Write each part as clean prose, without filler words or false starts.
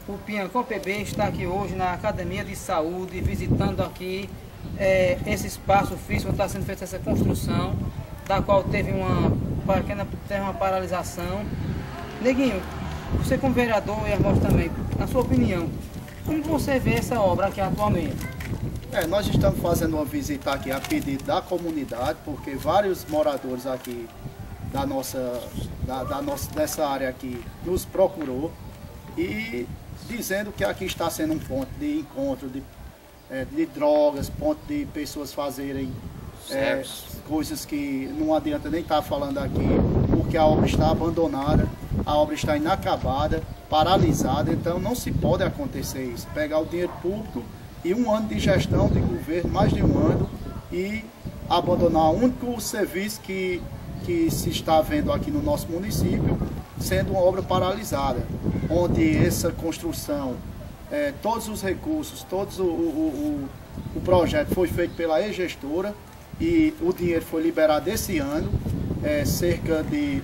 O Piancó PB está aqui hoje na Academia de Saúde, visitando aqui esse espaço físico onde está sendo feita essa construção, da qual teve uma paralisação. Neguinho, você como vereador e Hermógenes também, na sua opinião, como você vê essa obra aqui atualmente? Nós estamos fazendo uma visita aqui a pedido da comunidade, porque vários moradores aqui dessa área aqui nos procurou e dizendo que aqui está sendo um ponto de encontro de drogas, ponto de pessoas fazerem coisas que não adianta nem estar falando aqui, porque a obra está abandonada, a obra está inacabada, paralisada, então não se pode acontecer isso, pegar o dinheiro público e um ano de gestão de governo, mais de um ano, e abandonar o único serviço que se está vendo aqui no nosso município, sendo uma obra paralisada, onde essa construção, todos os recursos, o projeto foi feito pela ex-gestora e o dinheiro foi liberado esse ano, cerca de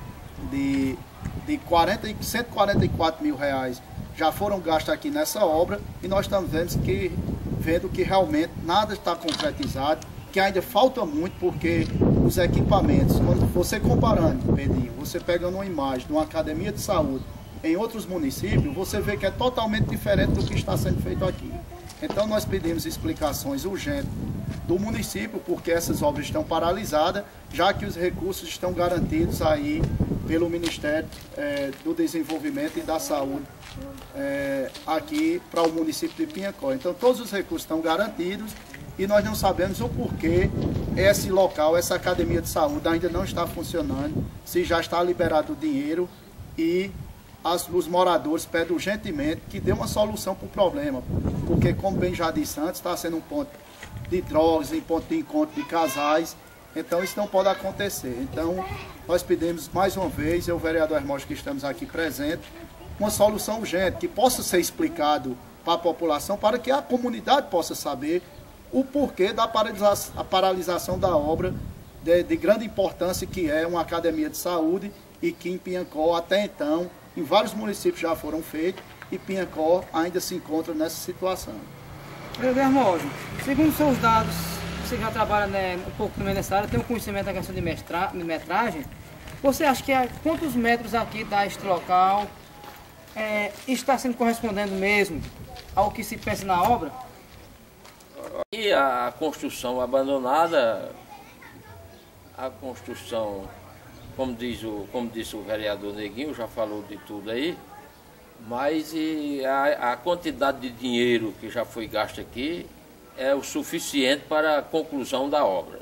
144 mil reais já foram gastos aqui nessa obra, e nós estamos vendo que realmente nada está concretizado, que ainda falta muito, porque os equipamentos, quando você comparando, Pedrinho, você pegando uma imagem de uma academia de saúde em outros municípios, você vê que é totalmente diferente do que está sendo feito aqui. Então nós pedimos explicações urgentes do município, porque essas obras estão paralisadas, já que os recursos estão garantidos aí pelo Ministério do Desenvolvimento e da Saúde aqui para o município de Piancó. Então todos os recursos estão garantidos e nós não sabemos o porquê esse local, essa academia de saúde ainda não está funcionando, se já está liberado o dinheiro, e os moradores pedem urgentemente que dê uma solução para o problema, porque, como bem já disse antes, está sendo um ponto de drogas, um ponto de encontro de casais, então isso não pode acontecer. Então nós pedimos mais uma vez, eu, o vereador Hermógenes, que estamos aqui presentes, uma solução urgente, que possa ser explicado para a população, para que a comunidade possa saber o porquê da paralisação da obra de grande importância, que é uma academia de saúde, e que em Piancó, até então, em vários municípios já foram feitos, e Piancó ainda se encontra nessa situação. Vereador Hermógenes, segundo seus dados, você já trabalha um pouco também nessa área, tem um conhecimento da questão de metragem, você acha que quantos metros aqui deste local está sendo correspondendo mesmo ao que se pensa na obra? E a construção abandonada, a construção, como disse o vereador Neguinho, já falou de tudo aí, mas a quantidade de dinheiro que já foi gasto aqui é o suficiente para a conclusão da obra.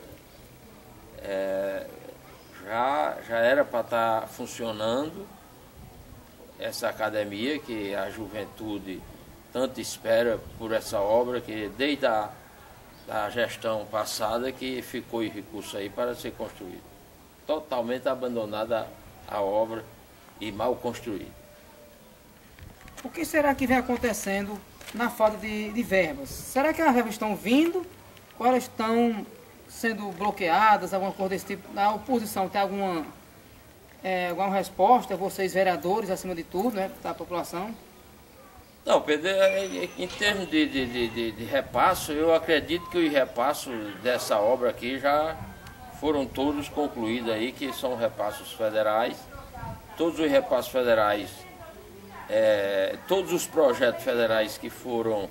Já era para estar funcionando essa academia, que a juventude tanto espera por essa obra, que desde a gestão passada que ficou em recurso aí para ser construído. Totalmente abandonada a obra e mal construída. O que será que vem acontecendo na falta de verbas? Será que as verbas estão vindo ou elas estão sendo bloqueadas, alguma coisa desse tipo? A oposição tem alguma resposta, vocês vereadores, acima de tudo, né, da população? Não, Pedro, em termos de repasso, eu acredito que os repassos dessa obra aqui já foram todos concluídos aí, que são repassos federais. Todos os repassos federais, todos os projetos federais que foram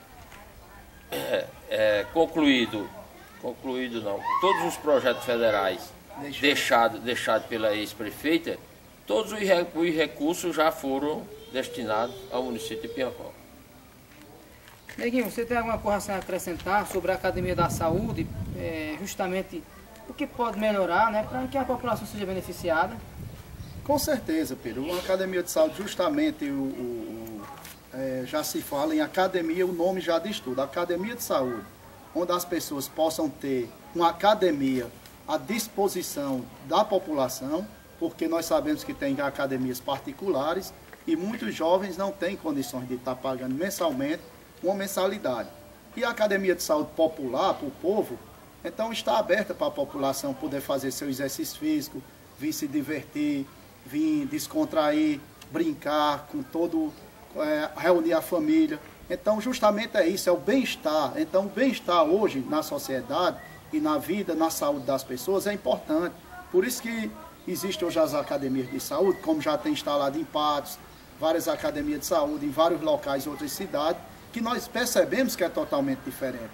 todos os projetos federais deixados pela ex-prefeita, todos os recursos já foram destinados ao município de Piancó. Neguinho, você tem alguma coisa a acrescentar sobre a Academia da Saúde, justamente o que pode melhorar, né, para que a população seja beneficiada? Com certeza, Pedro. Uma academia de saúde, justamente, já se fala em academia, o nome já diz tudo. Academia de saúde, onde as pessoas possam ter uma academia à disposição da população, porque nós sabemos que tem academias particulares e muitos jovens não têm condições de estar pagando mensalmente uma mensalidade. E a academia de saúde popular, para o povo, então está aberta para a população poder fazer seu exercício físico, vir se divertir, vir descontrair, brincar com reunir a família. Então, justamente é isso, é o bem-estar. Então, o bem-estar hoje na sociedade e na vida, na saúde das pessoas é importante. Por isso que existem hoje as academias de saúde, como já tem instalado em Patos, várias academias de saúde em vários locais em outras cidades, que nós percebemos que é totalmente diferente.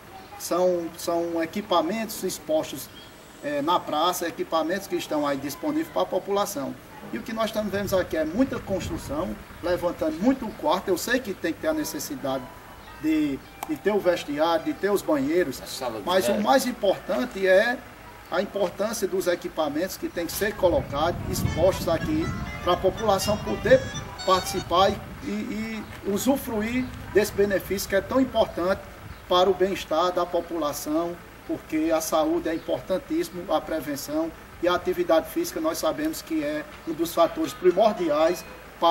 São equipamentos expostos na praça, equipamentos que estão aí disponíveis para a população. E o que nós estamos vendo aqui é muita construção, levantando muito o quarto. Eu sei que tem que ter a necessidade de ter o vestiário, de ter os banheiros, mas o mais importante é a importância dos equipamentos que tem que ser colocados, expostos aqui, para a população poder participar e usufruir desse benefício que é tão importante para o bem-estar da população, porque a saúde é importantíssimo, a prevenção e a atividade física nós sabemos que é um dos fatores primordiais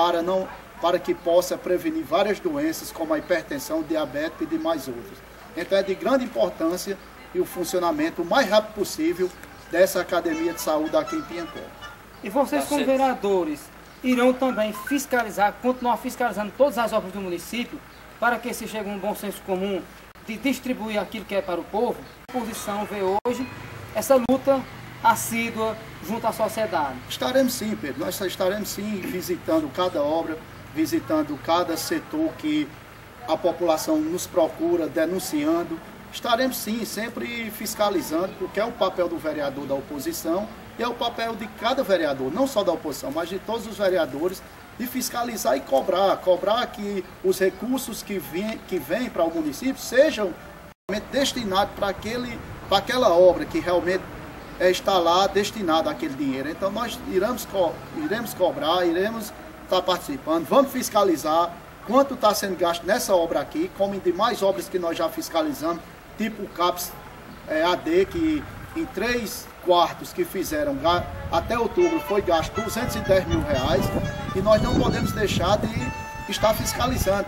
para que possa prevenir várias doenças como a hipertensão, diabetes e demais outras. Então é de grande importância e o funcionamento o mais rápido possível dessa academia de saúde aqui em Piancó. E vocês como vereadores irão também fiscalizar, continuar fiscalizando todas as obras do município para que se chegue a um bom senso comum de distribuir aquilo que é para o povo? A oposição vê hoje essa luta assídua junto à sociedade. Estaremos sim, Pedro, nós estaremos sim visitando cada obra, visitando cada setor que a população nos procura, denunciando. Estaremos sim, sempre fiscalizando, porque é o papel do vereador da oposição e é o papel de cada vereador, não só da oposição, mas de todos os vereadores, de fiscalizar e cobrar que os recursos que vêm para o município sejam destinados para aquela obra que realmente está lá destinada àquele dinheiro. Então nós iremos cobrar, iremos estar participando, vamos fiscalizar quanto está sendo gasto nessa obra aqui, como em demais obras que nós já fiscalizamos, tipo o CAPS AD, que em 3 quartos que fizeram até outubro foi gasto R$210 mil, e nós não podemos deixar de estar fiscalizando,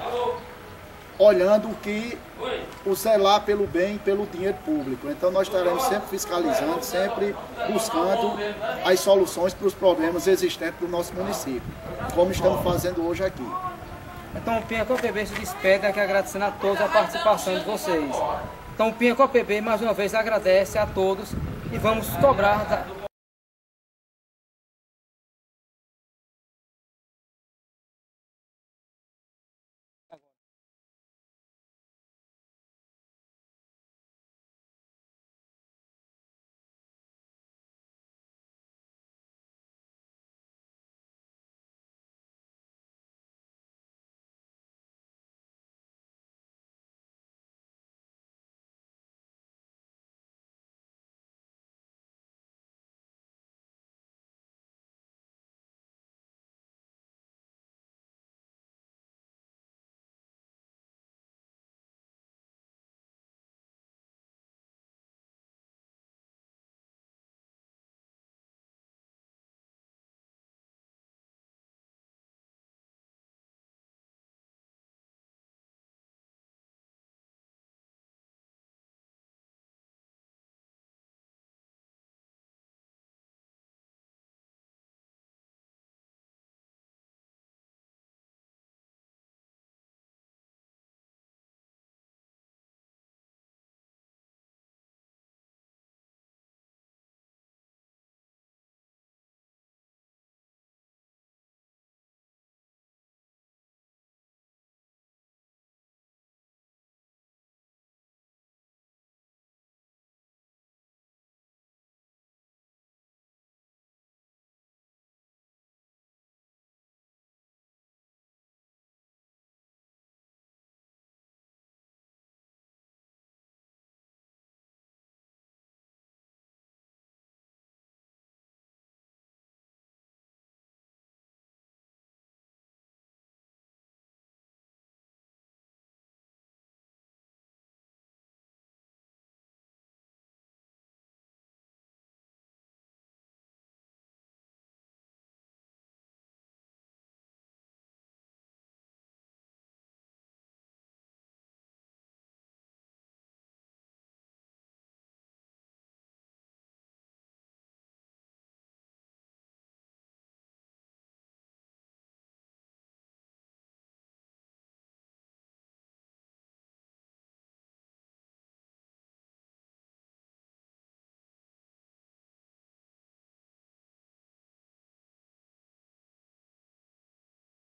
olhando o zelar pelo bem e pelo dinheiro público. Então nós estaremos sempre fiscalizando, sempre buscando as soluções para os problemas existentes do nosso município, como estamos fazendo hoje aqui. Então o Piancó PB se despede aqui agradecendo a todos a participação de vocês. Então o Piancó PB mais uma vez agradece a todos e vamos cobrar